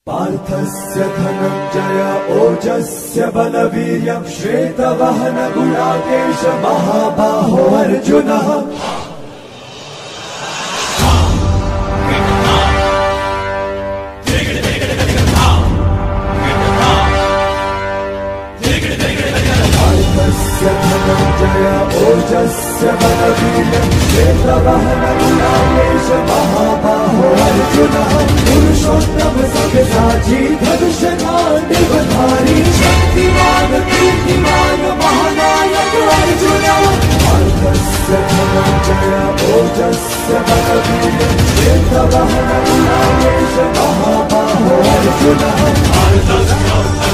पार्थस्य धनञ्जय ओजस्य बलवीर्यं श्वेतवहन गुणाकेश महाबाहो अर्जुनः। पार्थस्य धनञ्जय ओजस्य बलवीर्यं श्वेतवहन गुणाकेश महाबाहो अर्जुनः। पुरुषोत्तम सव्यसाची धनुषधारी शक्तिमान कीर्तिमान महानायक अर्जुनः। पार्थस्य धनञ्जय ओजस्य बलवीर्यं श्वेतवहन गुणाकेश महाबाहो अर्जुनः।